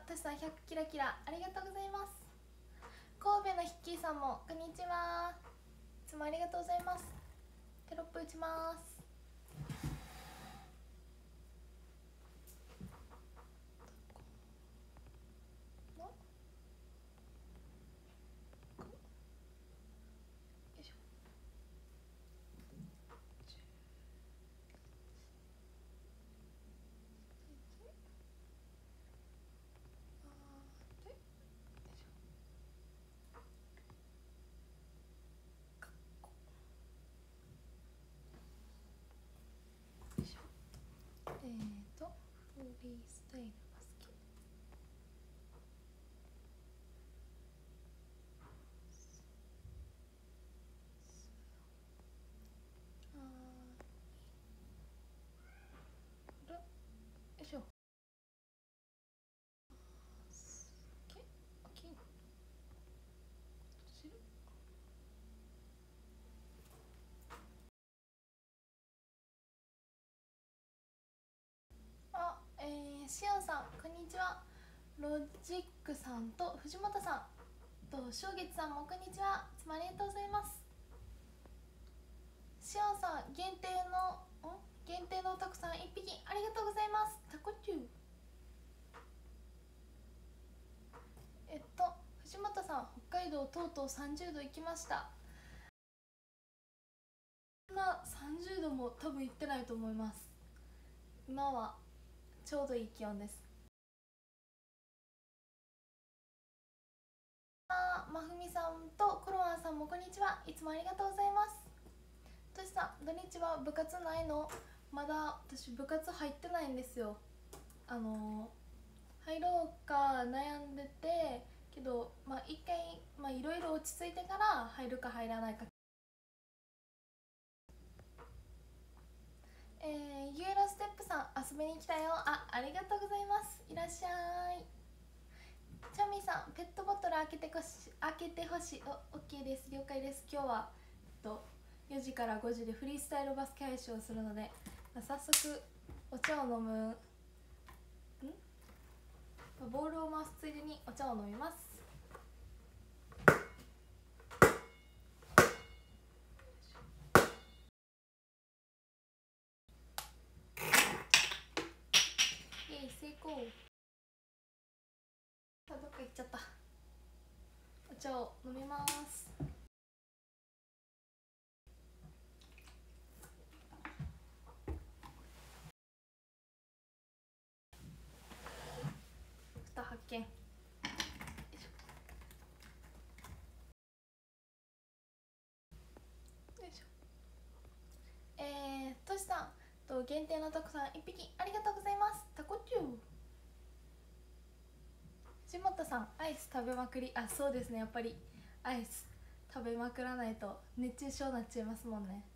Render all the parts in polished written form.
としさん100キラキラありがとうございます。神戸のヒッキーさんもこんにちは、いつもありがとうございます。テロップ打ちます。フリースタイルバスケ。よいしょ。しおんさんこんにちは。ロジックさんと藤本さんと正月さんもこんにちは、いつもありがとうございます。しおんさん限定のたくさん1匹ありがとうございます。タコチュウ。藤本さん北海道とうとう30度行きました。そんな30度も多分行ってないと思います。今はちょうどいい気温です。まふみさんとコロワンさんもこんにちは、いつもありがとうございます。としさん土日は部活ないの？まだ私部活入ってないんですよ。入ろうか悩んでてけど、一回いろいろ落ち着いてから入るか入らないか。ユーロステップさん遊びに来たよ。ありがとうございます。いらっしゃい。チャミさんペットボトル開けてほしい。OK です、了解です。今日は4時から5時でフリースタイルバスケ配信をするので、早速お茶を飲むボールを回すついでにお茶を飲みます。イエイ成功。どっか行っちゃった。お茶を飲みます。蓋発見。としさん限定のたくさん1匹ありがとうございます。タコチュウ。藤本さんアイス食べまくり。そうですね、やっぱりアイス食べまくらないと熱中症になっちゃいますもんね。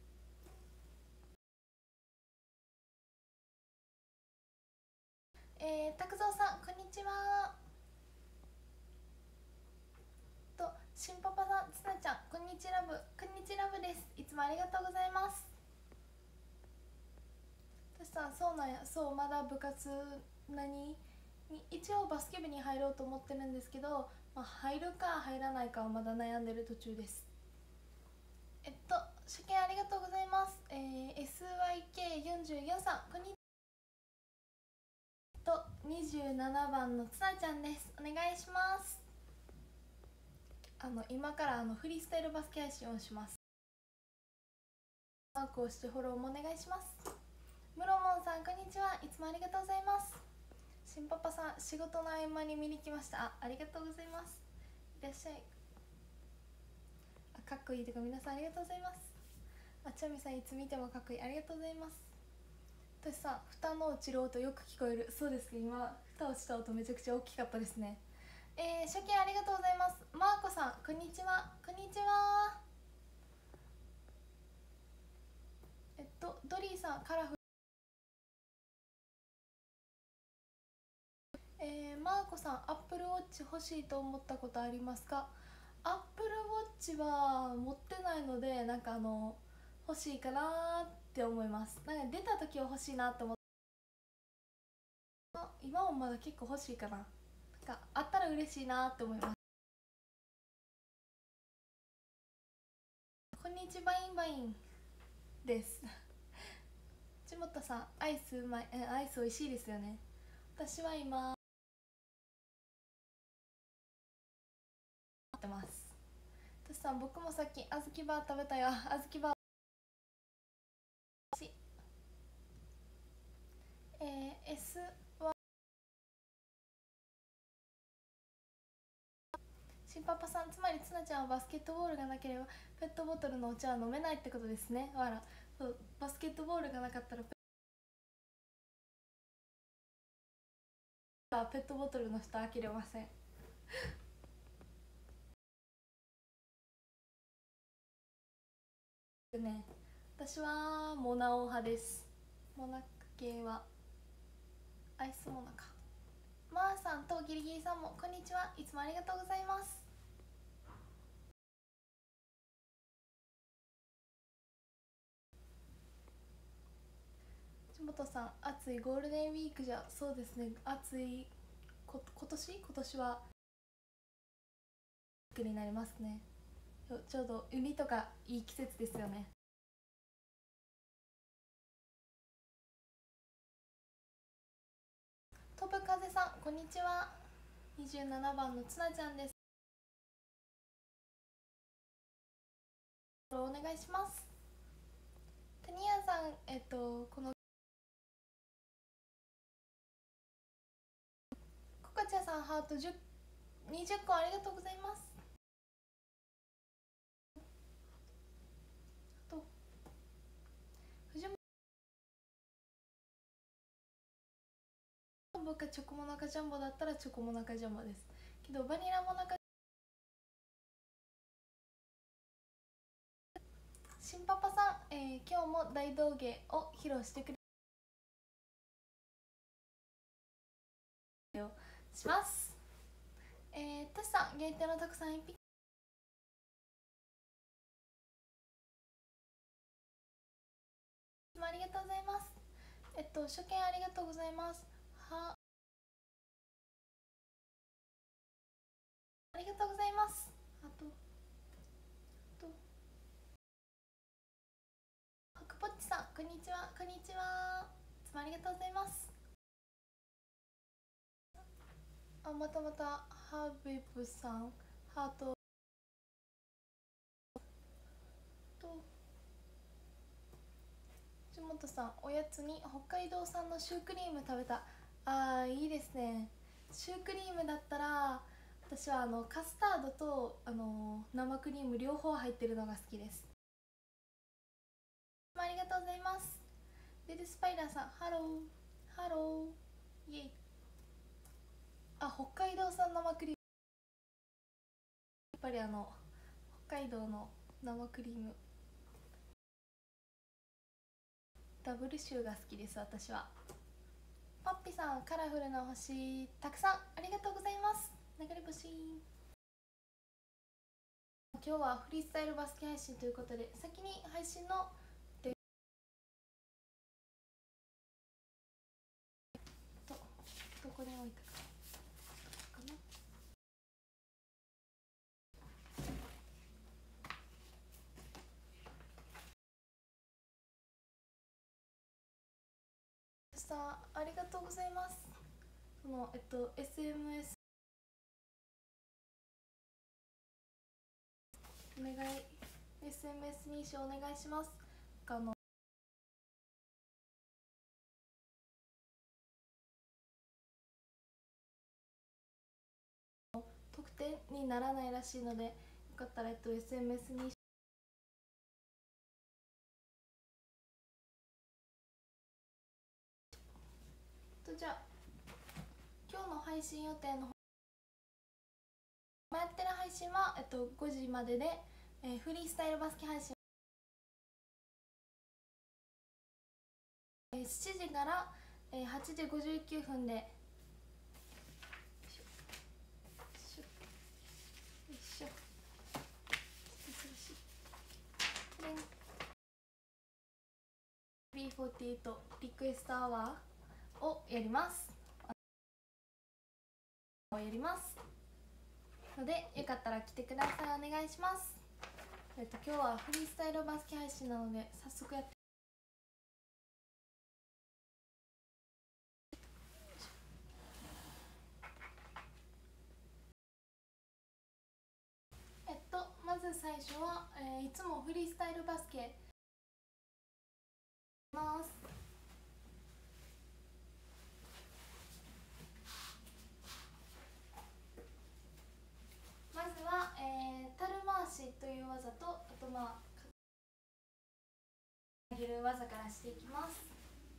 拓蔵さんこんにちは。しんパパさん、つなちゃんこんにちラブ、こんにちラブです。いつもありがとうございます。としさんそうなんや。そう、まだ部活一応バスケ部に入ろうと思ってるんですけど、入るか入らないかはまだ悩んでる途中です。初見ありがとうございます。SYK44 さんこんにちは。27番のつなちゃんです。お願いします。今からフリースタイルバスケ配信をします。マークをしてフォローもお願いします。ムロモンさんこんにちは、いつもありがとうございます。しんパパさん仕事の合間に見に来ました。ありがとうございます。いらっしゃい。かっこいいとか皆さんありがとうございます。ちゃみさんいつ見てもかっこいい、ありがとうございます。としさん蓋の落ちる音よく聞こえる。そうですね、今蓋落ちた音めちゃくちゃ大きかったですね。初見ありがとうございます。マーコさんこんにちは。こんにちは。ドリーさんカラフル。マーコさんアップルウォッチ欲しいと思ったことありますか？アップルウォッチは持ってないので、欲しいかなって思います。出た時は欲しいなって思って、今もまだ結構欲しいかな。 があったら嬉しいなって思います。こんにちは、バインバインですちもたさん、アイスうまい、アイス美味しいですよね。私は今待ってます。トシさん、僕もさっきあずきバー食べたよ。あずきバーS は新パパさん、つまりつなちゃんはバスケットボールがなければペットボトルのお茶は飲めないってことですね。わら、そう、バスケットボールがなかったらペットボトルの蓋開けれませんね。私はモナオ派です。モナカ系はアイスモナカ。マーさんとギリギリさんもこんにちは。いつもありがとうございます。地元さん、暑いゴールデンウィークじゃ。そうですね、暑い今年はになりますね。ちょうど海とかいい季節ですよね。飛ぶ風さん、こんにちは。27番のつなちゃんです。お願いします。タニヤさん、このコカチャさん、ハート20個ありがとうございます。あと藤本僕がチョコモナカジャンボだったらチョコモナカジャンボですけど、バニラモナカ新パパさん、今日も大道芸を披露してくれします。タシさん、限定のたくさん1匹ありがとうございます。初見ありがとうございます。ありがとうございます。あと白ぽっちさん、こんにちは。こんにちは。いつもありがとうございます。またまたハビブさん、ハートと藤本さん、おやつに北海道産のシュークリーム食べた。いいですね。シュークリームだったら私はカスタードと生クリーム両方入ってるのが好きです。ありがとうございます。レルスパイダーさん、ハローハローイエイ。北海道産生クリーム、やっぱり北海道の生クリームダブルシューが好きです。私は。パッピさん、カラフルな星たくさんありがとうございます。流れ星。今日はフリースタイルバスケ配信ということで、先に配信のどこに置いたかな。さあ、ありがとうございます。SMS お願い、 SMS 認証お願いします。得点にならないらしいので、よかったらSMS 認証じゃあ今日の配信予定のやってる配信は、5時までで、フリースタイルバスケ配信、7時から、8時59分で、よいしょ B48 リクエストアワーをやります。 をやりますので、よかったら来てください。お願いします。今日はフリースタイルバスケ配信なので早速やってまず最初は、いつもフリースタイルバスケます。まずは、タル回しという技と、あと上げる技からしていきます。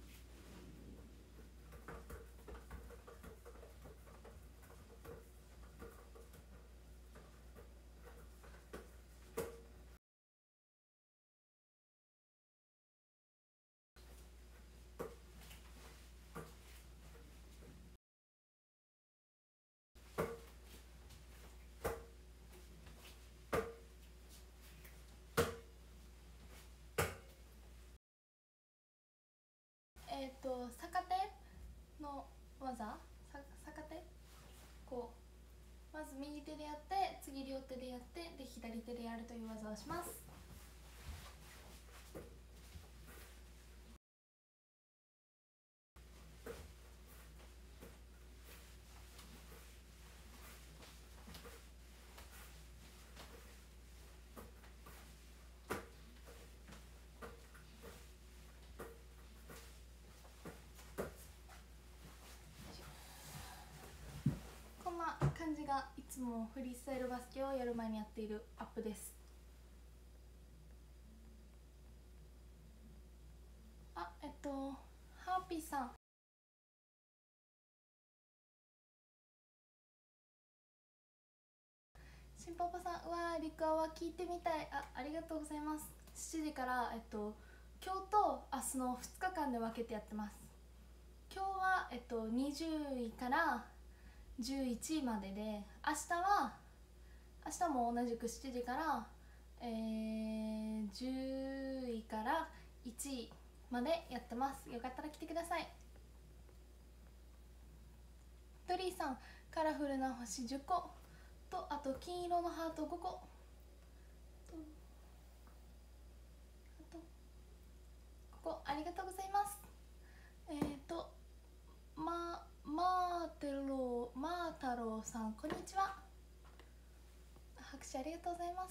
逆手の技、逆手こうまず右手でやって、次両手でやって、で左手でやるという技をします。こんな感じがいつもフリースタイルバスケをやる前にやっているアップです。ハーピーさん、しんぱぱさん、うわー、リクアは聞いてみたい。ありがとうございます。7時から、今日と明日の2日間で分けてやってます。今日は、20位から11位までで、明日も同じく7時から、10位から1位までやってます。よかったら来てください。ドリーさん、カラフルな星10個と、あと金色のハート5個と、あとここありがとうございます。マー太郎さん、こんにちは。拍手ありがとうございます。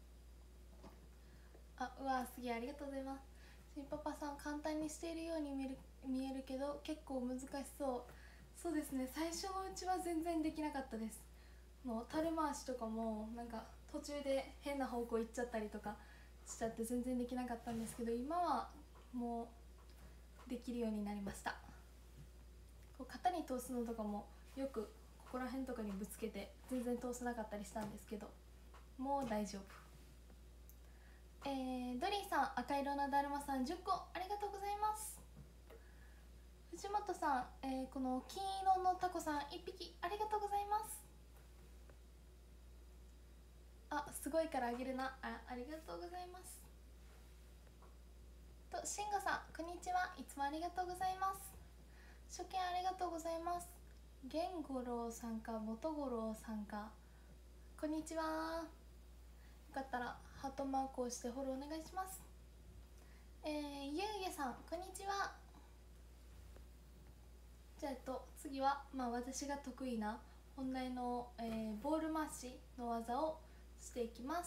うわすげえ、ありがとうございます。しんぱぱさん、簡単にしているように見えるけど結構難しそう。そうですね、最初のうちは全然できなかったです。もう樽回しとかもなんか途中で変な方向行っちゃったりとかしちゃって全然できなかったんですけど、今はもうできるようになりました。こう型に通すのとかもよくここら辺とかにぶつけて全然通せなかったりしたんですけど、もう大丈夫。ドリーさん、赤色のだるまさん10個ありがとうございます。藤本さん、この金色のタコさん1匹ありがとうございます。すごいからあげるな。ありがとうございます。しんごさん、こんにちは。いつもありがとうございます。初見ありがとうございます。源五郎さんか元五郎さんか、こんにちは。よかったらハートマークをしてフォローお願いします。ゆうげさん、こんにちは。じゃあ次は、私が得意な本題の、ボール回しの技をしていきます。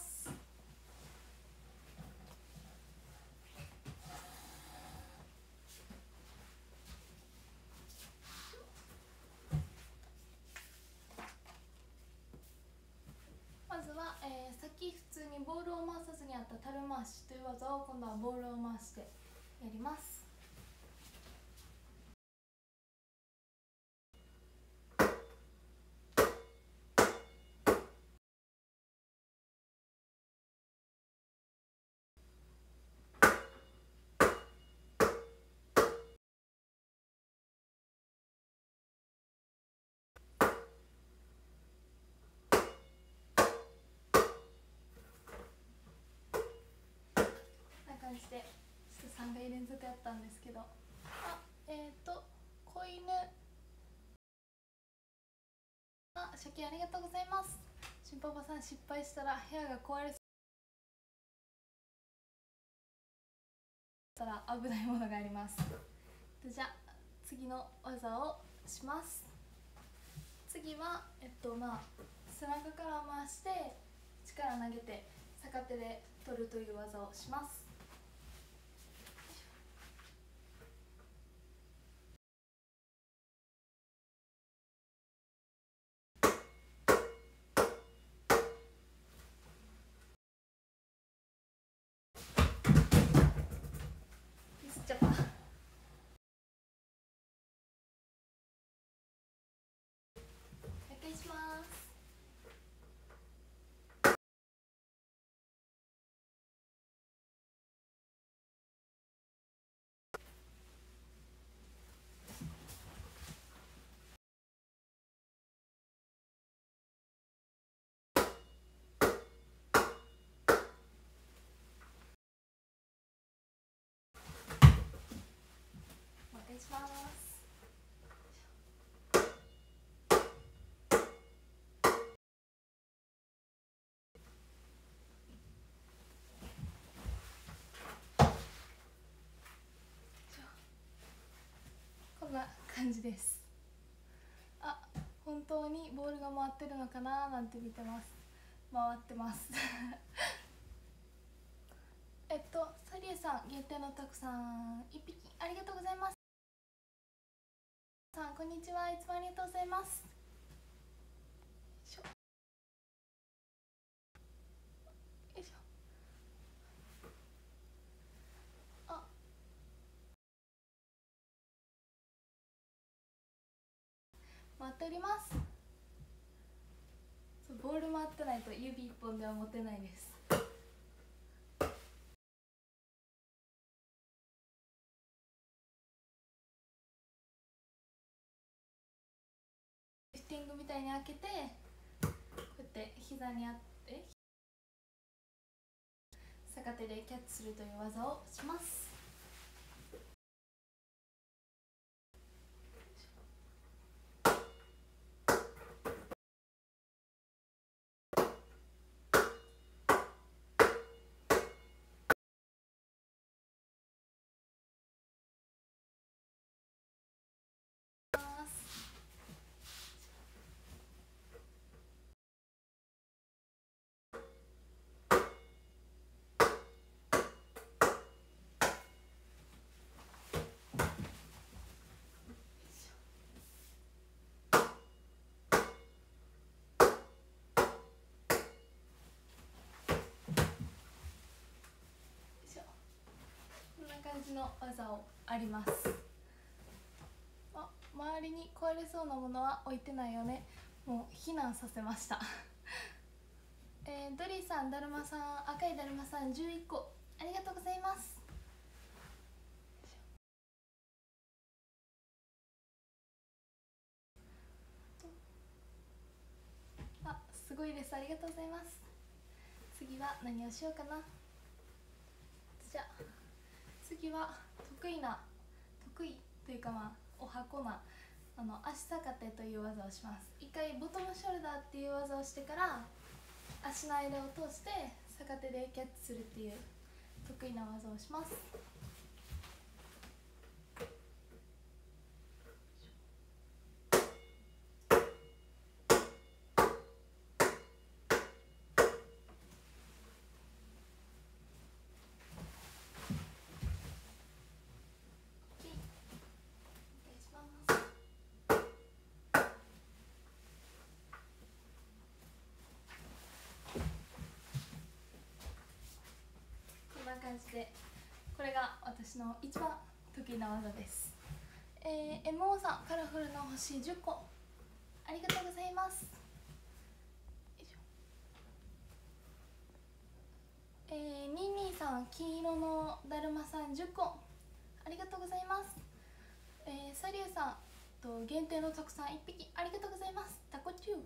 まずは、さっき普通にボールを回さずにあった樽回しという技を今度はボールを回してやります。こんな感じでちょっと3回連続やったんですけど、子犬シャキありがとうございます。しんパパさん、失敗したら部屋が壊れそうたら危ないものがあります。じゃあ次の技をします。次は背中から回して力投げて逆手で取るという技をします。ミスっちゃった。お願いします。お願いします。こんな感じです。あ、本当にボールが回ってるのかななんて見てます。回ってますサリエさん、限定のたくさん1匹ありがとうございます。さん、こんにちは。いつもありがとうございます。よいしょ。あ、回っております。ボール回ってないと指一本では持てないです。リフティングみたいに開けてこうやって膝にあって逆手でキャッチするという技をします。こんな感じの技をあります。周りに壊れそうなものは置いてないよね。もう避難させましたドリーさん、だるまさん、赤いだるまさん11個ありがとうございます。すごいです。ありがとうございます。次は何をしようかな。じゃあ次は得意というかお箱な足逆手という技をします。一回ボトムショルダーっていう技をしてから足の間を通して逆手でキャッチするっていう得意な技をします。感じでこれが私の一番得意な技です。MO さん、カラフルな星10個ありがとうございます。ニンニンさん、黄色のだるまさん10個ありがとうございます。サリューさん限定のたくさん1匹ありがとうございます。タコチュー。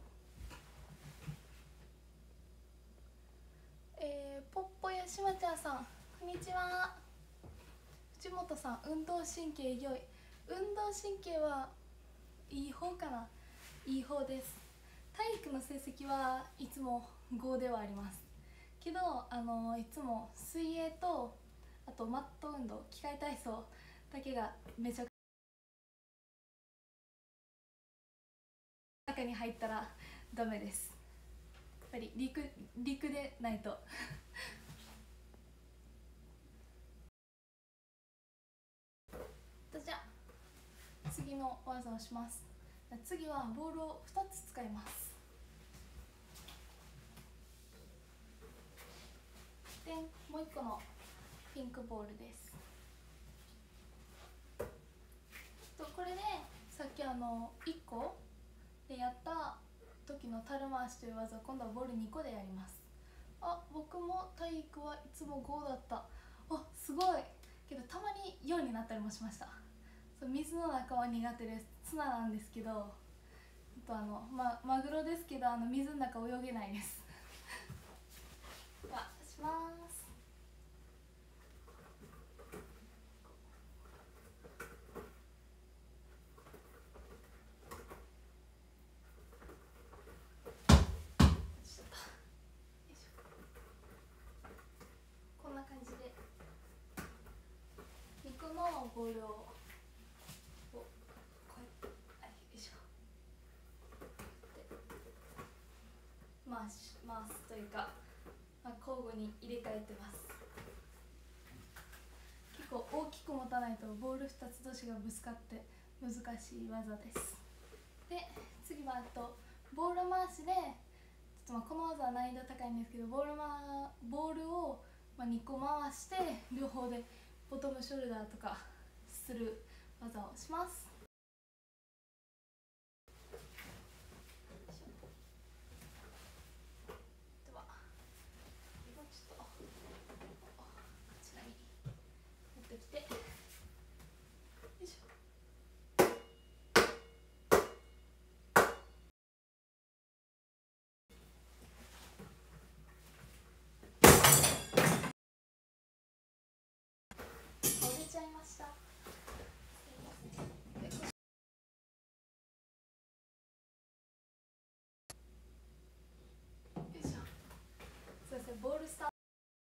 ポッポやしまちゃんさん、こんにちは。藤本さん、運動神経良い。運動神経はいい方かな。いい方です。 体育の成績はいつも5ではありますけど、いつも水泳とあとマット運動、器械体操だけがめちゃくちゃ中に入ったらダメです。やっぱり陸でないとじゃあ次の技をします。次はボールを2つ使います。でもう1個のピンクボールです。これでさっき1個でやった時の樽回しという技を今度はボール2個でやります。あ、僕も体育はいつも5だった。あ、すごい。けどたまに4になったりもしました。水の中は苦手です。ツナなんですけど、マグロですけど水の中泳げないですではします。こんな感じで肉のボールを回すというか、交互に入れ替えてます。結構大きく持たないとボール2つ同士がぶつかって難しい技です。で次はボール回しでちょっとこの技は難易度高いんですけど、ボールを2個回して両方でボトムショルダーとかする技をします。ちゃいました。そうですね、ボールスタート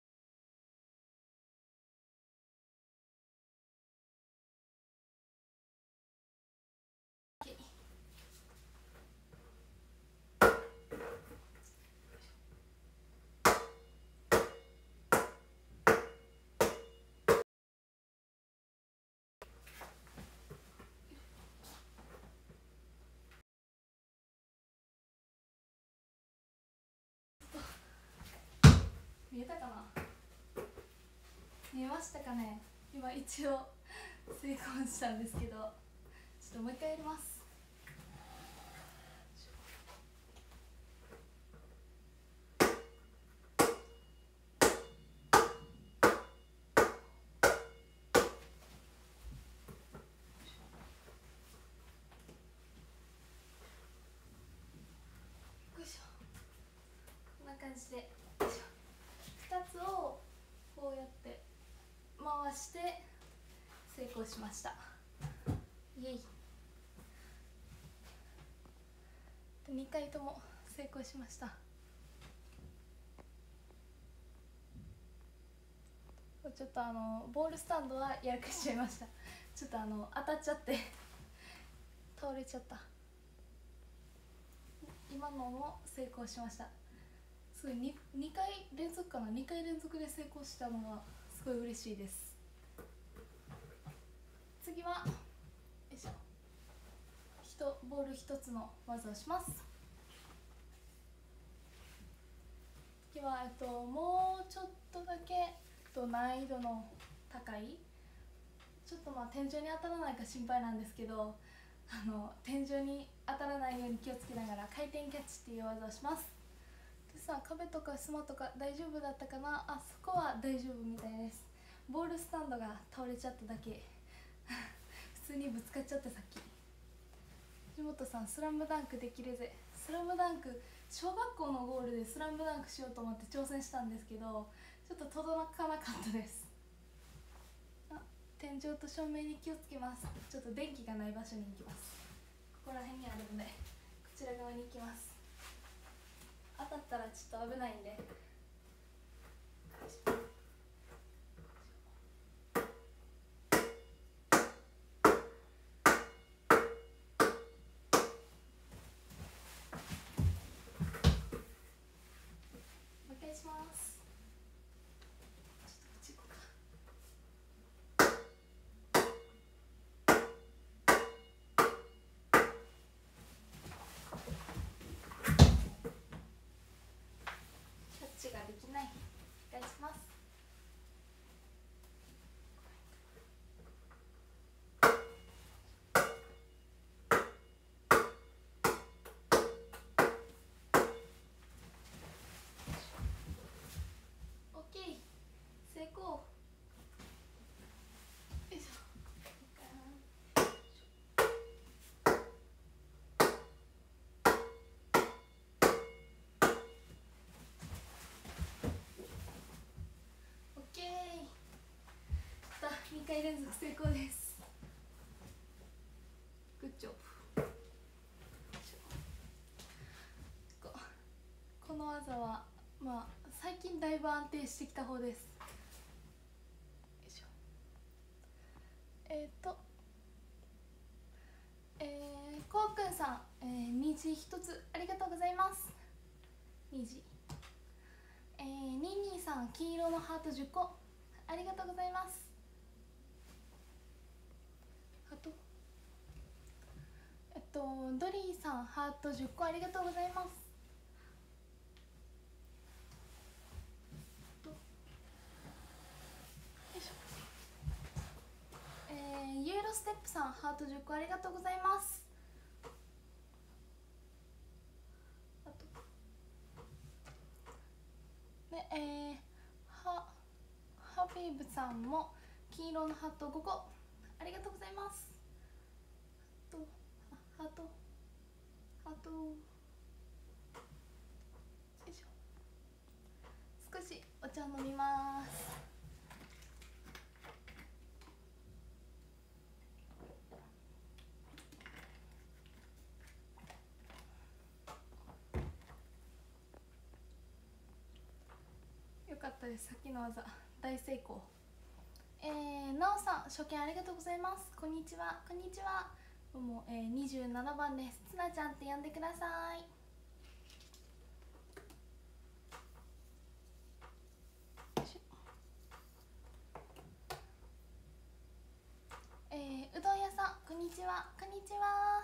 見えたかな、見えましたかね。今一応成功したんですけど、ちょっともう一回やります。こんな感じで2つをこうやって回して成功しました。イエイ。2回とも成功しました。ちょっとボールスタンドはやらかしちゃいました。ちょっと当たっちゃって倒れちゃった。今のも成功しました。すごい 2回連続かな、2回連続で成功したのがすごい嬉しいです。次はよいしょ、ボール1つの技をします。次はもうちょっとだけ難易度の高い、ちょっと天井に当たらないか心配なんですけど、天井に当たらないように気をつけながら回転キャッチっていう技をします。でさ、壁とかスマとか大丈夫だったかな。あそこは大丈夫みたいです。ボールスタンドが倒れちゃっただけ普通にぶつかっちゃって、さっき藤本さんスラムダンクできるぜ。スラムダンク、小学校のゴールでスラムダンクしようと思って挑戦したんですけど、ちょっと届かなかったです。天井と照明に気をつけます。ちょっと電気がない場所に行きます。ここら辺にあるのでこちら側に行きます。 たったらちょっと危ないんで。お願いします。ちょっとこっち行こうか。キャッチができない。お願いします。オッケー、成功。よいしょ。オッケー。2回連続成功です。グッジョブ。この技はまあ最近だいぶ安定してきた方です。よいしょ。こうくんさん、虹一つありがとうございます。虹。ニンニーさん、黄色のハート10個ありがとうございます。ハート。ドリーさん、ハート10個ありがとうございます。ユーロステップさん、ハート10個ありがとうございます。あとで、ハビーブさんも黄色のハート5個ありがとうございます。ハートよいしょ。少しお茶飲みます。よかったです。さっきの技大成功。なおさん、初見ありがとうございます。こんにちは。こんにちは。もう、27番です。つなちゃんって呼んでください。うどん屋さん、こんにちは。こんにちは。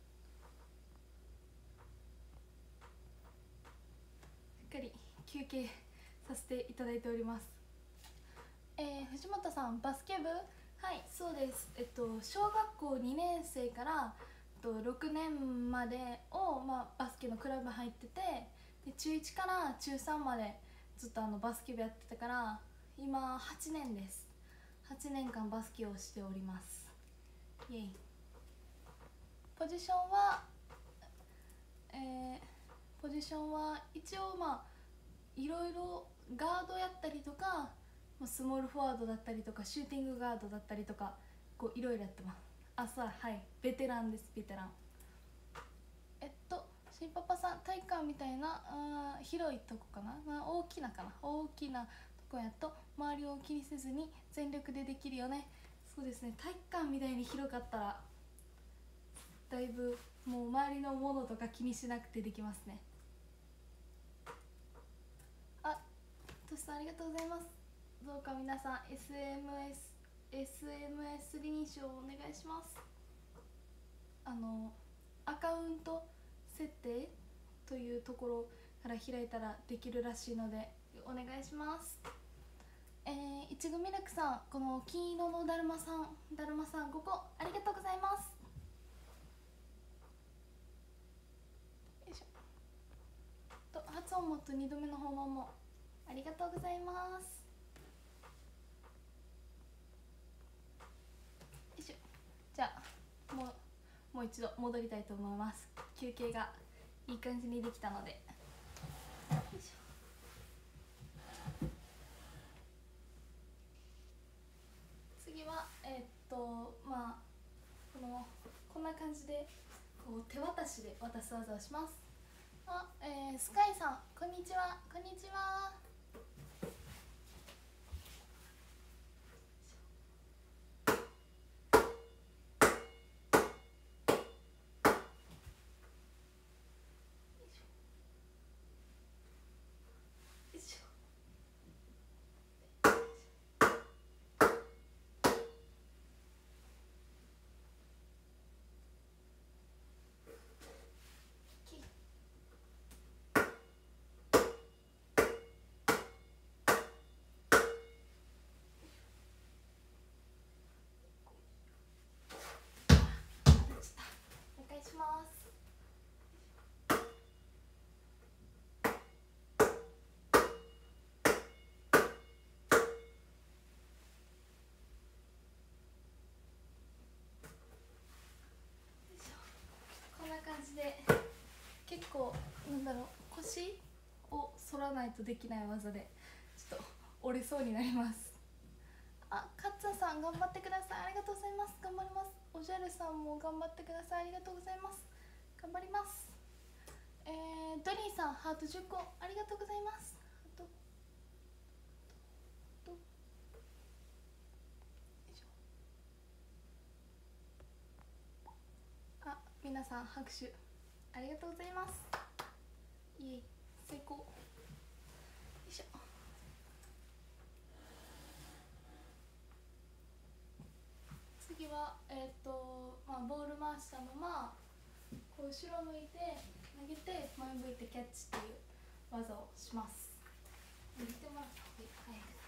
しっかり休憩させていただいております。藤本さん、バスケ部。はい、そうです。小学校2年生から6年までを、バスケのクラブ入ってて、で中1から中3までずっとバスケ部やってたから、今8年です。8年間バスケをしております。イエイ。ポジションは、一応いろいろガードやったりとか、スモールフォワードだったりとか、シューティングガードだったりとか、こういろいろやってます。はい、ベテランです。ベテラン。新パパさん、体育館みたいな広いとこかな、大きなとこやと周りを気にせずに全力でできるよね。そうですね、体育館みたいに広かったらだいぶもう周りのものとか気にしなくてできますね。トシさん、ありがとうございます。どうか皆さん SMS 認証お願いします。アカウント設定というところから開いたらできるらしいのでお願いします。いちごミルクさん、この金色のだるまさん5個ありがとうございます。よいしょ。発音もと2度目の訪問もありがとうございます。よいしょ。じゃあもう一度戻りたいと思います。休憩がいい感じにできたので。よいしょ。次はこんな感じでこう手渡しで渡す技をします。 あ、スカイさんこんにちは、こんにちは。お願いします。こんな感じで結構なんだろう、腰を反らないとできない技でちょっと折れそうになります。あ、カッツァさん頑張ってください、ありがとうございます。頑張ります。おじゃるさんも頑張ってください、ありがとうございます。頑張ります。ドリーさんハート10個ありがとうございます。あ、皆さん拍手ありがとうございます。いえ、成功。よいしょ。次はボール回したままこう後ろ向いて投げて前向いてキャッチっていう技をします。見てもらった方がいい。早く。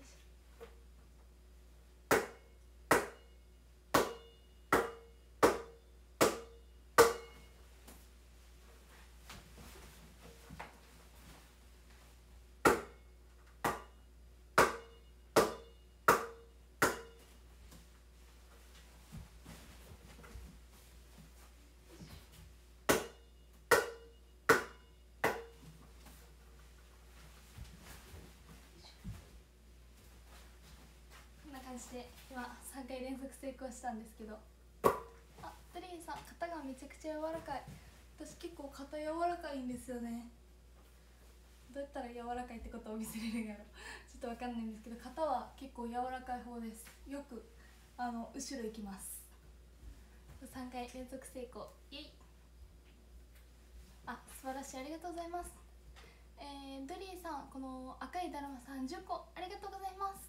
こんな感じで今3回連続成功したんですけど、あ、ドリーさん肩がめちゃくちゃ柔らかい。私結構肩柔らかいんですよね。どうやったら柔らかいってことを見せれるんやろちょっとわかんないんですけど、肩は結構柔らかい方です。よく後ろ行きます。3回連続成功、イエイ。あ、素晴らしい、ありがとうございます。ドリーさん、この赤いだるまさん10個ありがとうございます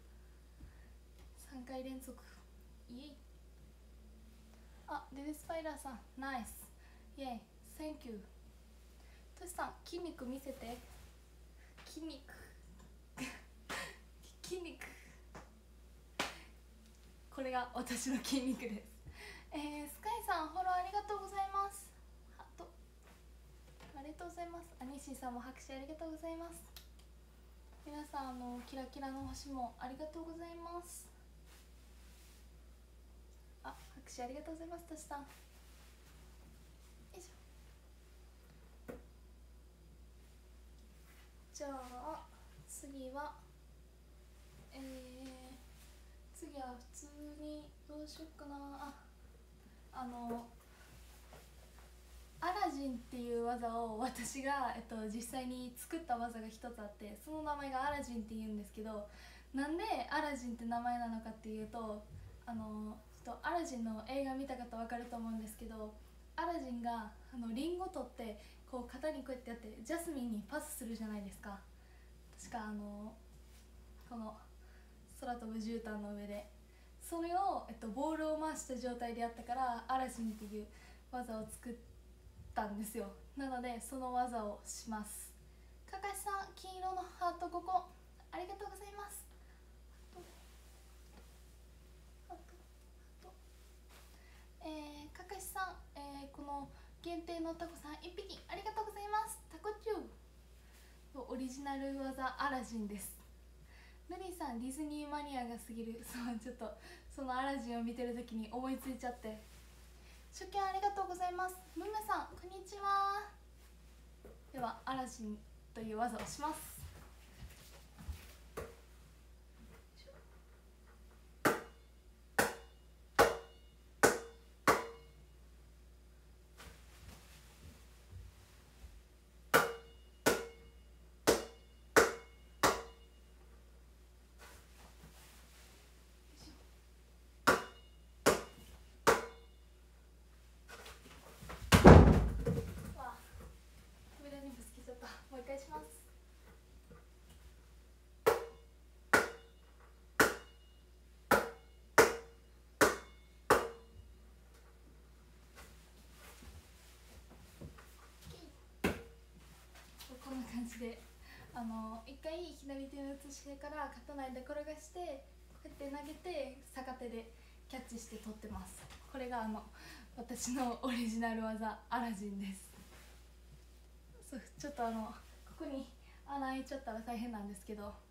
。3回連続、イエイ。あ、デデスパイダーさんナイス、イエイ、センキュー。トシさん筋肉見せて、筋肉筋肉、これが私の筋肉です。スカイさんフォローありがとうございます。ハートありがとうございます。アニシーさんも拍手ありがとうございます。皆さんキラキラの星もありがとうございます。あ、拍手ありがとうございます。トシさん、よいしょ。じゃあ次は次は普通にどうしよっかな。アラジンっていう技を私が、実際に作った技が一つあって、その名前がアラジンっていうんですけど、なんでアラジンって名前なのかっていうと、ちょっとアラジンの映画見た方分かると思うんですけど、アラジンがリンゴ取ってこう肩にこうやってやってジャスミンにパスするじゃないですか。確かこの空飛ぶ絨毯の上でそれを、ボールを回した状態でやったからアラジンっていう技を作ったんですよ。なのでその技をします。かかしさん金色のハート5個ありがとうございます。かかしさん、この限定のタコさん1匹ありがとうございます。タコチューオリジナル技アラジンです。ヌリーさんディズニーマニアが過ぎる。そうちょっとそのアラジンを見てる時に思いついちゃって。初見ありがとうございます。ムムさんこんにちは。ではアラジンという技をします。 感じで一回左手に移してから肩の間転がしてこうやって投げて逆手でキャッチして取ってます。これが私のオリジナル技アラジンです。そうちょっとここに穴開いちゃったら大変なんですけど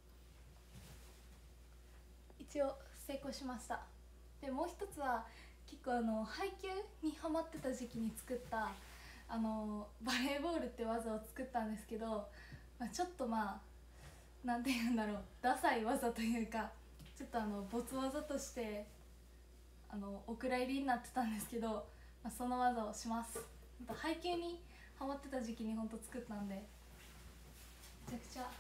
一応成功しました。でもう一つは結構配球にハマってた時期に作ったバレーボールって技を作ったんですけど、ちょっとなんて言うんだろう、ダサい技というかちょっと没技としてお蔵入りになってたんですけど、その技をします。配球にハマってた時期にほんと作ったんでめちゃくちゃ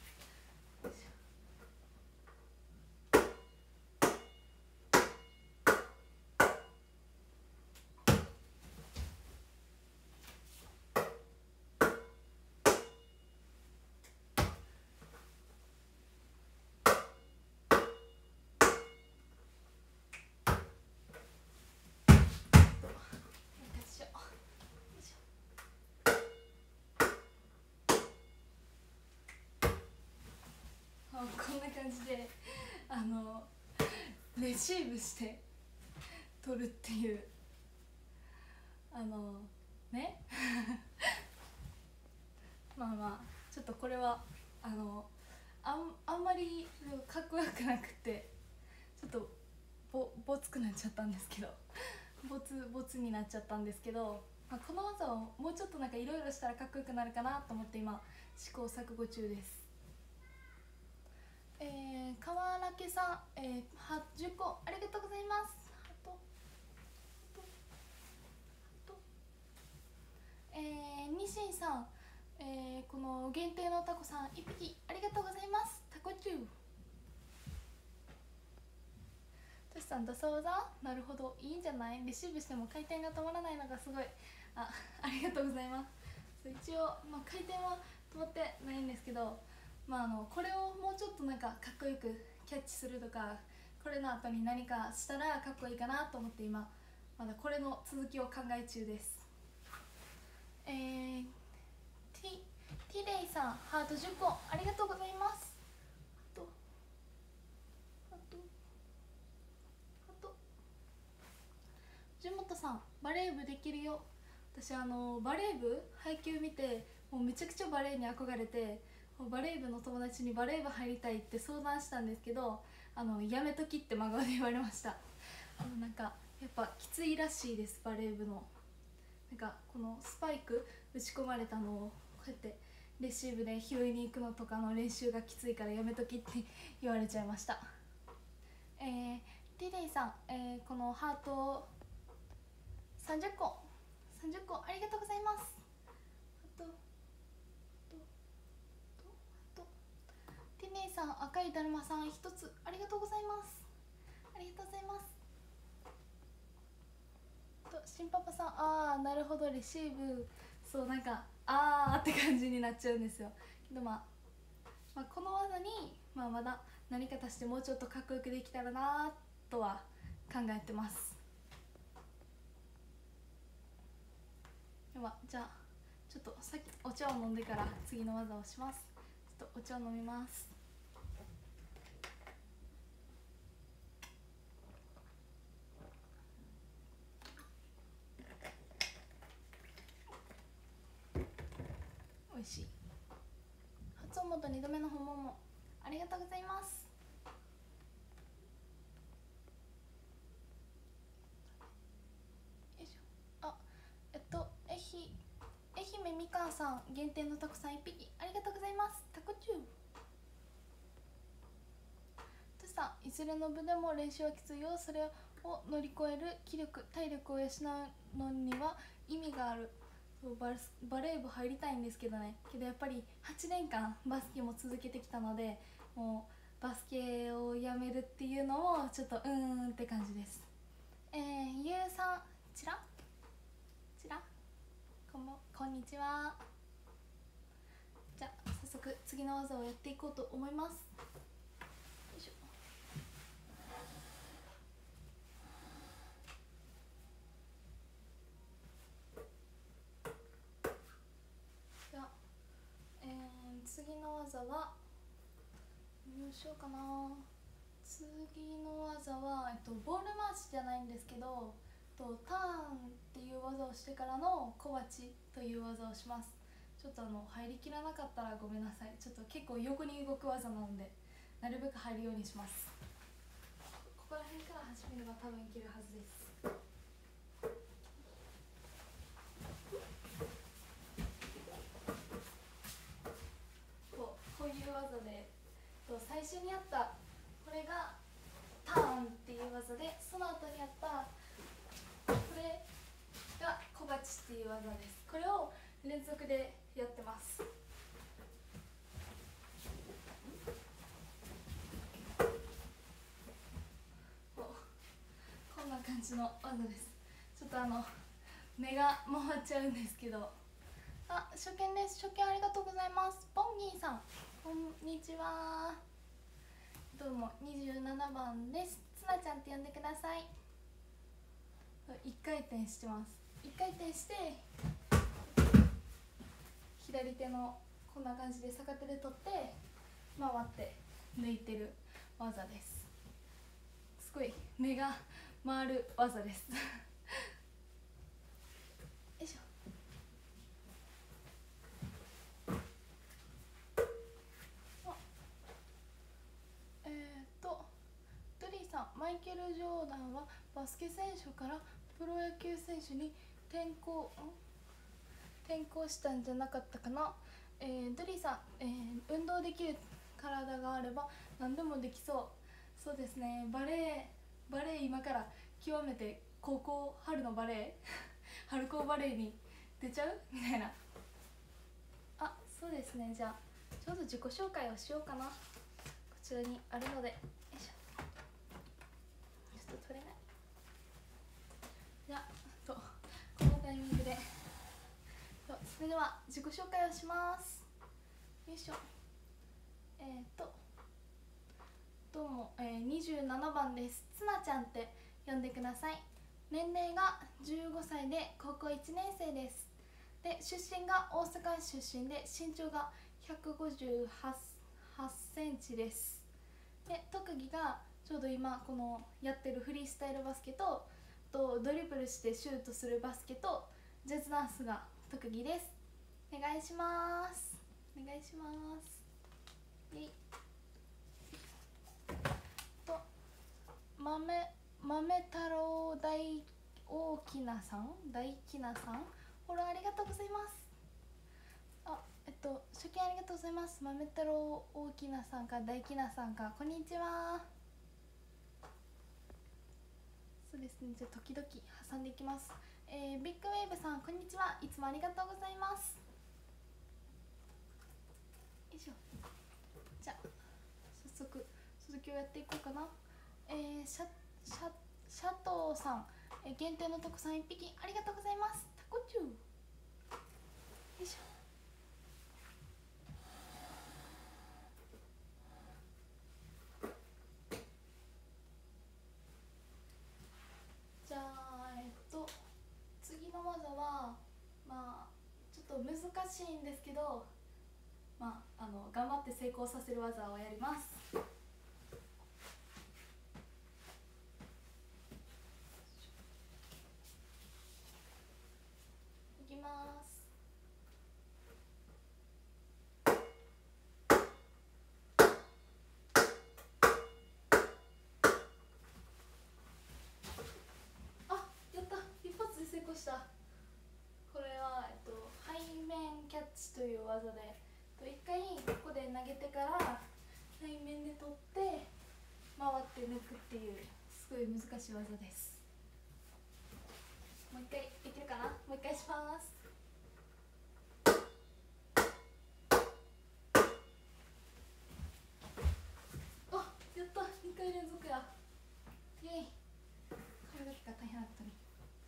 こんな感じでレシーブして取るっていうねちょっとこれはあんまりかっこよくなくてちょっとボツくなっちゃったんですけどボツになっちゃったんですけど、この技をもうちょっといろいろしたらかっこよくなるかなと思って今試行錯誤中です。川原さん、10個ありがとうございます。ニシンさん、この限定のタコさん1匹ありがとうございます。タコチュートシさん、ダサ技なるほど、いいんじゃない。レシーブしても回転が止まらないのがすごい。ありがとうございます。一応、回転は止まってないんですけど、これをもうちょっとかっこよくキャッチするとか、これの後に何かしたらかっこいいかなと思って今まだこれの続きを考え中です。ティレイさん、ハート10個ありがとうございます。純本さん、バレー部できるよ。私バレー部配球見てもうめちゃくちゃバレーに憧れて、バレー部の友達にバレー部入りたいって相談したんですけど、やめときって真顔で言われました。やっぱきついらしいです。バレー部のこのスパイク打ち込まれたのをこうやってレシーブで拾いに行くのとかの練習がきついからやめときって言われちゃいました。リレイさん、このハート30個ありがとうございます。ティネイさん、赤いだるまさん1つありがとうございます。ありがとうございます。新パパさん、なるほど、レシーブそうって感じになっちゃうんですよ。けどこの技に、まだ何か足してもうちょっとかっこよくできたらなとは考えてます。ではじゃあちょっとさっきお茶を飲んでから次の技をします。ちょっとお茶を飲みます。美味しい。初音元2度目の訪問もありがとうございます。よいしょ。愛媛みかんさん限定のタコさん1匹ありがとうございます。タコチュートシさん、いずれの部でも練習はきついよ。それを乗り越える気力体力を養うのには意味がある。バレー部入りたいんですけどね。けどやっぱり8年間バスケも続けてきたので、もうバスケをやめるっていうのもちょっとって感じです。ゆうさん、ちらこんにちは。じゃあ早速次の技をやっていこうと思います。よいしょ。じゃあ技はどうしようかな。次の技は、ボール回しじゃないんですけど、ターンっていう技をしてからの小鉢という技をします。ちょっと入りきらなかったらごめんなさい。ちょっと結構横に動く技なのでなるべく入るようにします。ここら辺から始めれば多分いけるはずです。こういう技で最初にやったこれがターンっていう技で、その後にやったこれが小鉢っていう技です。これを連続でやってます。こんな感じの技です。ちょっと目が回っちゃうんですけど。初見です。初見ありがとうございます。ボンギーさんこんにちは。どうも27番です。つなちゃんって呼んでください。1回転してます。1回転して左手のこんな感じで逆手で取って回って抜いてる技です。すごい目が回る技ですよいしょ。ドリーさん、マイケル・ジョーダンはバスケ選手からプロ野球選手に転向したんじゃなかったかな。ドリーさん、運動できる体があれば何でもできそう。そうですね。バレエ今から極めて高校春のバレエ春高バレエに出ちゃうみたいな。そうですね。じゃあちょうど自己紹介をしようかな。こちらにあるので、よいしょ。ちょっと取れない。じゃあこのタイミングでそれでは自己紹介をします。よいしょ。どうも、27番です。つなちゃんって呼んでください。年齢が15歳で高校1年生です。で、出身が大阪出身で身長が158センチです。で、特技がちょうど今このやってるフリースタイルバスケとドリブルしてシュートするバスケとジャズダンスが特技です。お願いします。お願いします。豆太郎大きなさんフォローありがとうございます。初見ありがとうございます。豆太郎大きなさんか大きなさんか、こんにちは。そうですね。じゃあ時々挟んでいきます。ビッグウェーブさんこんにちは。いつもありがとうございます。よいしょ。じゃあ早速続きをやっていこうかな。シャトーさん、限定の特産1匹ありがとうございます。タコチュー。よいしょ。じゃあ次の技はちょっと難しいんですけど、頑張って成功させる技をやります。いきます。やった、一発で成功した。これは、背面キャッチという技で、一回ここで投げてから背面で取って回って抜くっていうすごい難しい技です。もう一回できるかな。もう一回します。やった、2回連続や。イエイ。これだけが大変だったね。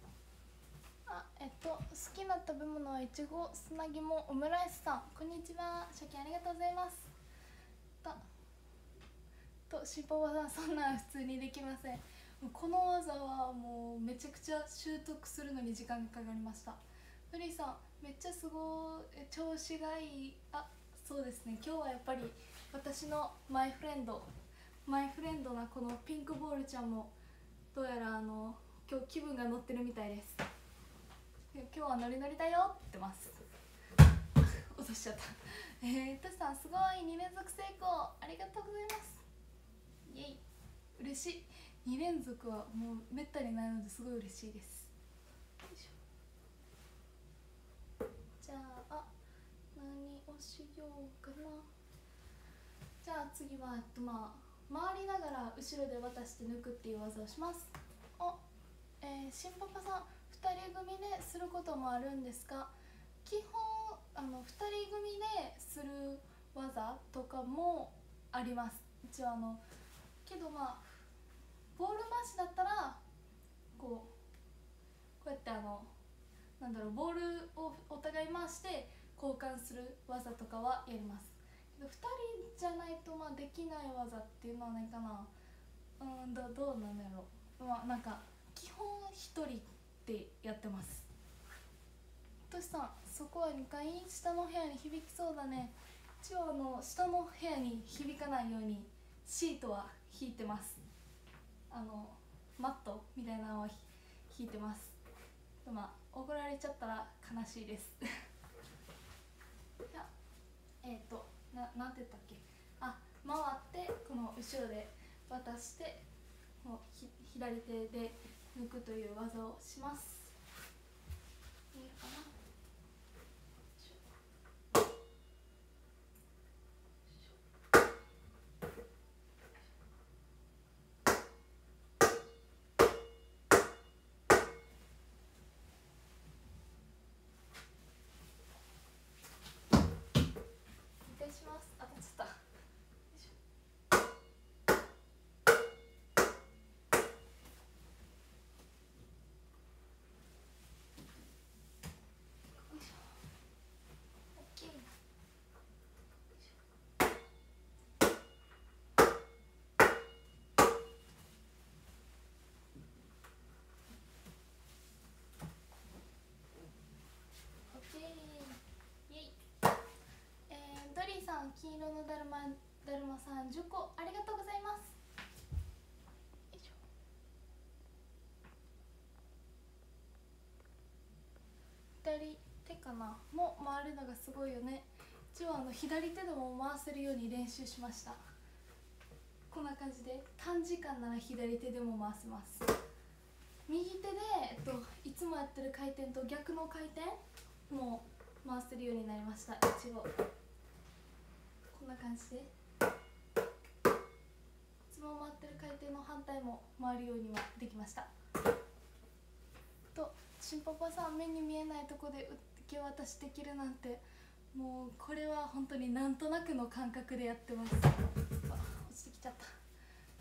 好きな食べ物はいちご、砂肝、オムライスさんこんにちは。初見ありがとうございます。しっぽ技そんなん普通にできません。この技はもうめちゃくちゃ習得するのに時間がかかりました。フリーさんめっちゃすごい調子がいい。そそうですね、今日はやっぱり私のマイフレンドなこのピンクボールちゃんもどうやら今日気分が乗ってるみたいです。今日はノリノリだよって言ってます。落としちゃった。トシさんすごい、2連続成功ありがとうございます。イエイ、嬉しい。2連続はもうめったにないのですごい嬉しいです。よいしょ。じゃあ何をしようかな。じゃあ次は回りながら後ろで渡して抜くっていう技をします。新パパさん、2人組ですることもあるんですか？基本2人組でする技とかもあります。一応けどボール回しだったらこうやってなんだろう、ボールをお互い回して交換する技とかはやります。けど2人じゃないとできない技っていうのはないかな。どうなんだろう。なんか基本1人でやってます。トシさん、そこは2階下の部屋に響きそうだね。一応下の部屋に響かないようにシートは引いてます。マットみたいなのは引いてます。怒られちゃったら悲しいです。じゃあなんて言ったっけ。回ってこの後ろで渡して左手で抜くという技をします。いいかな。お願いします。当たっちゃった。ドリーさん、黄色のだるまさん10個ありがとうございます。よいしょ。左手かなも回るのがすごいよね。一応左手でも回せるように練習しました。こんな感じで短時間なら左手でも回せます。右手で、いつもやってる回転と逆の回転も回せるようになりました。一応こんな感じでいつも回ってる回転の反対も回るようにはできました。新パパさん、目に見えないとこで受け渡しできるなんて、もうこれは本当になんとなくの感覚でやってます。落ちてきちゃった。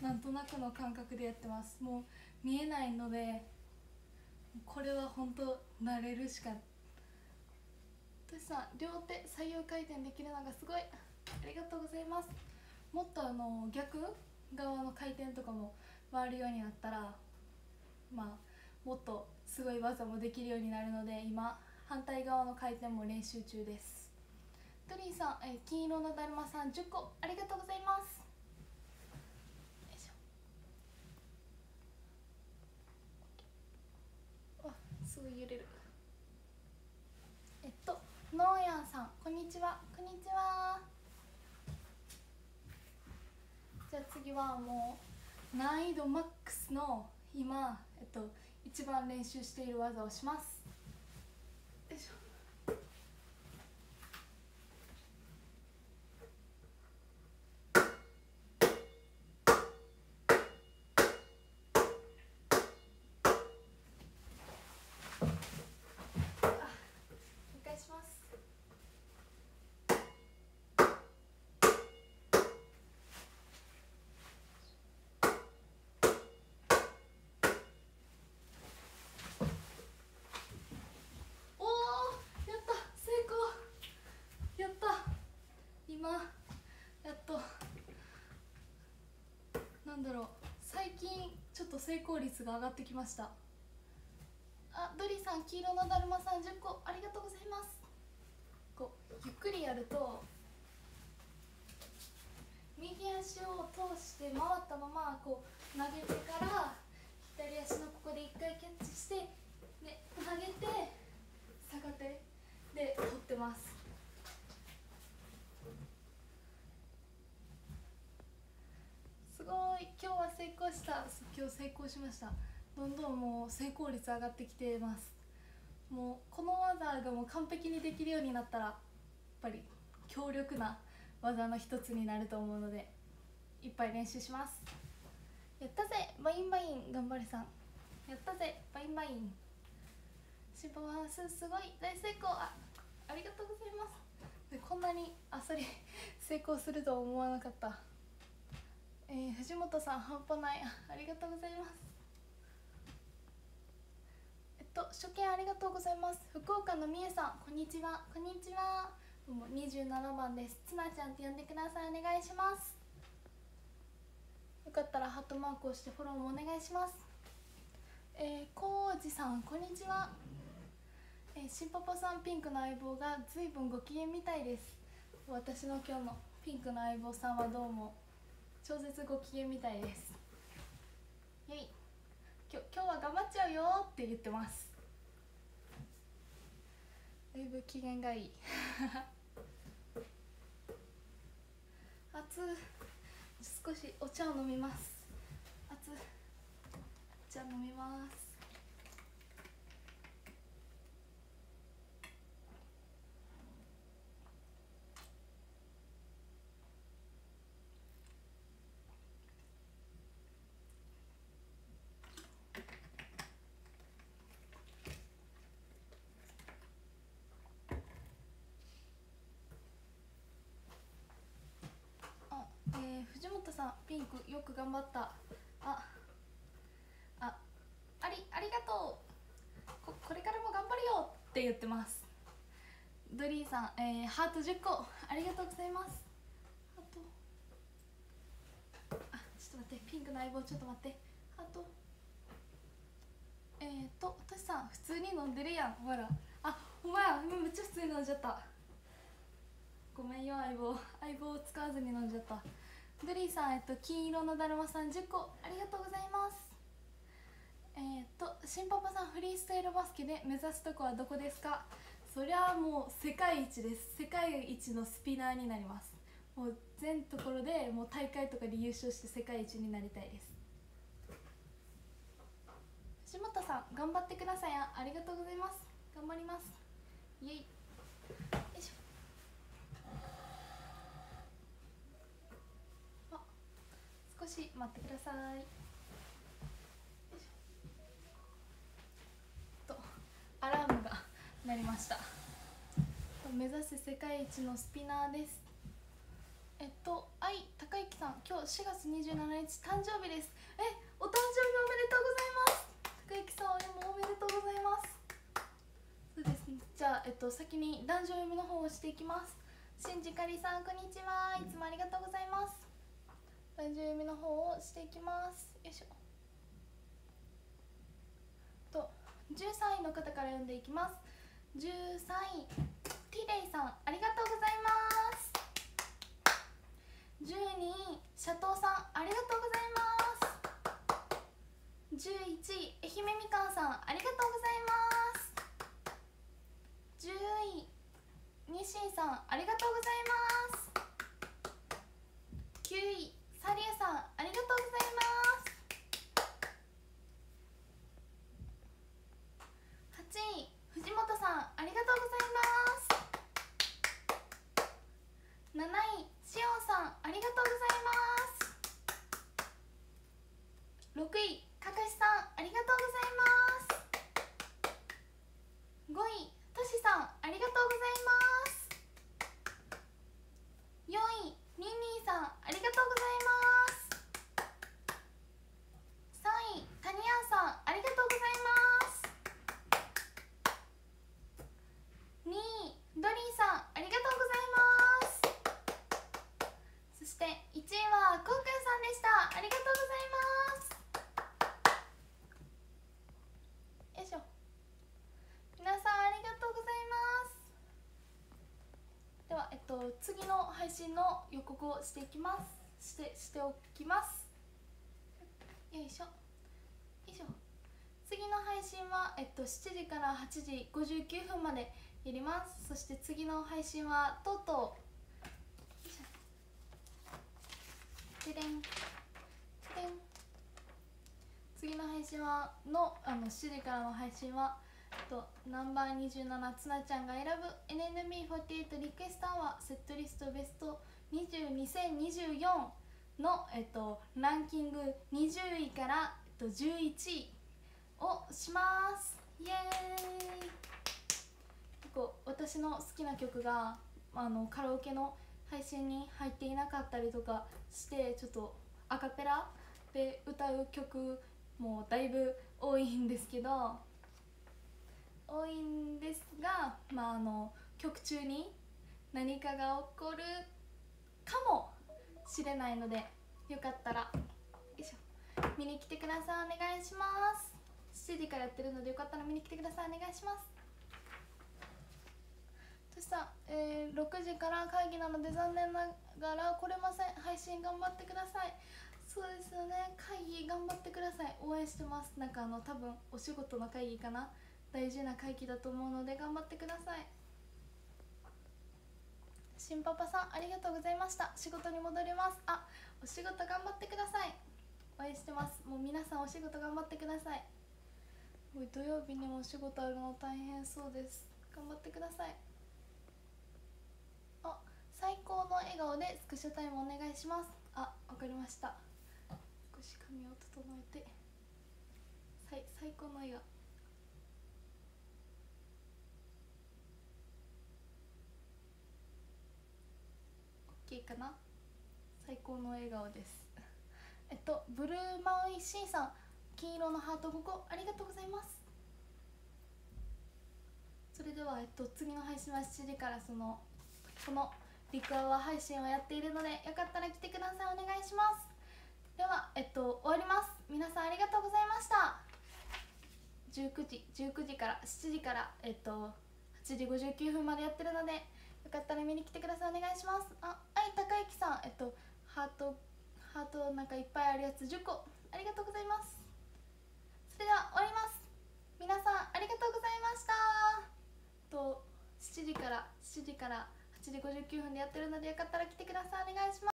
なんとなくの感覚でやってます。もう見えないのでこれは本当慣れるしか。トシさん、両手左右回転できるのがすごい、ありがとうございます。もっと逆側の回転とかも回るようになったらもっとすごい技もできるようになるので、今反対側の回転も練習中です。ドリーさん、金色のだるまさん10個ありがとうございます。よいしょ。すごい揺れる。ノーヤンさん、こんにちは。こんにちは。じゃあ次はもう難易度マックスの今一番練習している技をします。よいしょ。お願いします。今やっと最近ちょっと成功率が上がってきました。ドリさん、黄色のだるまさん10個ありがとうございます。ゆっくりやるとして回ったままこう投げてから左足のここで1回キャッチしてで投げて逆手で取ってます。すごい、今日は成功した。今日成功しました。どんどんもう成功率上がってきてます。もうこの技がもう完璧にできるようになったらやっぱり強力な技の一つになると思うのでいっぱい練習します。やったぜバインバイン、頑張れさん。やったぜバインバイン。シンパワースすごい大成功。ありがとうございます。でこんなにそれ成功するとは思わなかった。藤本さん半端ない。ありがとうございます。初見ありがとうございます。福岡のみえさんこんにちは。こんにちは。もう27番です。つなちゃんって呼んでください。お願いします。よかったらハートマークをしてフォローもお願いします。こうじさんこんにちは。しんぱぱさんピンクの相棒がずいぶんご機嫌みたいです。私の今日のピンクの相棒さんはどうも超絶ご機嫌みたいです。イェイ。今日は頑張っちゃうよって言ってます。だいぶ機嫌がいい少しお茶を飲みます。お茶飲みます。藤本さんピンクよく頑張った。ありがとう。これからも頑張るよって言ってます。ドリーさん、ハート10個ありがとうございます。ちょっと待って、ピンクの相棒ちょっと待って。ハートトシさん普通に飲んでるやん。ほらほんまや、めっちゃ普通に飲んじゃった。ごめんよ相棒を使わずに飲んじゃった。ドリーさん、金色のだるまさん10個ありがとうございます。しんぱぱさんフリースタイルバスケで目指すとこはどこですか？そりゃもう世界一です。世界一のスピナーになります。もう全ところでもう大会とかで優勝して世界一になりたいです。藤本さん頑張ってください。ありがとうございます。頑張ります。イエイ。よいしょ。少し待ってください。アラームが鳴りました。目指す世界一のスピナーです。高之さん今日4月27日誕生日です。お誕生日おめでとうございます。高之さんおめでとうございます。そうですね。じゃあ先に男女読みの方をしていきます。しんじかりさんこんにちは。いつもありがとうございます。男女読みの方をしていきます。よいしょ。13位の方から読んでいきます。13位ティレイさんありがとうございます。12位シャトーさんありがとうございます。11位愛媛みかんさんありがとうございます。10位ニシンさんありがとうございます。9位サリエさんありがとうございます。8位藤本さんありがとうございます。7位しおんさんありがとうございます。6位かかしさんありがとうございます。5位としさんありがとうございます。4位ニンニーさんありがとうございます。3位タニアンさんありがとうございます。2位ドリーさんありがとうございます。そして1位はこうくんさんでした。ありがとうございます。よいしょ。皆さんありがとうございます。では次の配信の予告をしていきます。 しておきます。よいしょよいしょ。次の配信は、7時から8時59分までやります。そして次の配信はとうとうででんででん、次の配信は7時からの配信はナンバー27つなちゃんが選ぶ NMB48 リクエストアワーセットリストベスト2024の、ランキング20位から、11位をします。イエーイ。結構私の好きな曲がカラオケの配信に入っていなかったりとかしてちょっとアカペラで歌う曲もだいぶ多いんですが、曲中に何かが起こるかもしれないので、よかったら見に来てください。お願いします。7時からやってるのでよかったら見に来てください。お願いします。そしたら、6時から会議なので残念ながら来れません。配信頑張ってください。そうですよね、会議頑張ってください。応援してます。なんか多分お仕事の会議かな、大事な会議だと思うので頑張ってください。新パパさんありがとうございました。仕事に戻ります。お仕事頑張ってください。応援してます。もう皆さんお仕事頑張ってください。土曜日にもお仕事あるの大変そうです。頑張ってください。最高の笑顔でスクショタイムお願いします。わかりました。少し髪を整えて最高の笑顔。OK かな。最高の笑顔です。ブルーマウイシーさん、金色のハート5個ありがとうございます。それでは、次の配信は7時からこのリクアワ配信をやっているのでよかったら来てください。お願いします。では、終わります。皆さんありがとうございました。19時から7時から、8時59分までやってるのでよかったら見に来てください。お願いします。高之さん、ハートなんかいっぱいあるやつ10個ありがとうございます。それでは終わります。皆さんありがとうございました。7時から8時59分でやってるのでよかったら来てください。お願いします。